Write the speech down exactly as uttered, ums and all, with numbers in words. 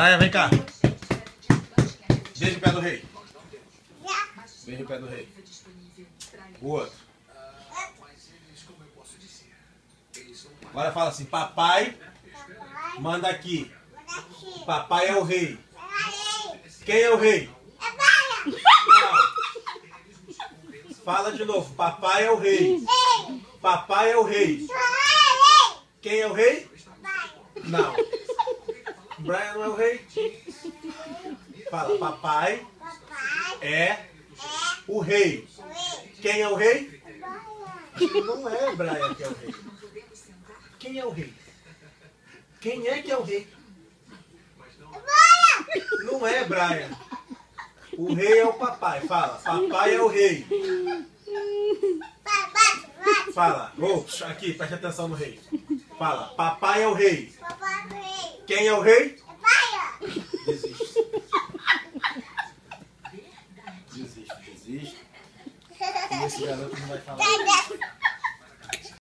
Brian, vem cá. Beija o pé do rei. Beija o pé do rei. O outro. Agora fala assim, papai, manda aqui. Papai é o rei. Quem é o rei? Não. Fala de novo, papai é o rei. Papai é o rei. Quem é o rei? Não. Brian não é o rei? Fala, papai é o rei. Quem é o rei? Não é Brian que é o rei. Quem é o rei? Quem é que é o rei? Não é Brian. O rei é o papai. Fala, papai é o rei. Fala, oh, aqui, preste atenção no rei. Fala, papai é o rei. Quem é o rei? Desiste. Desiste, desiste. E esse garoto não vai falar.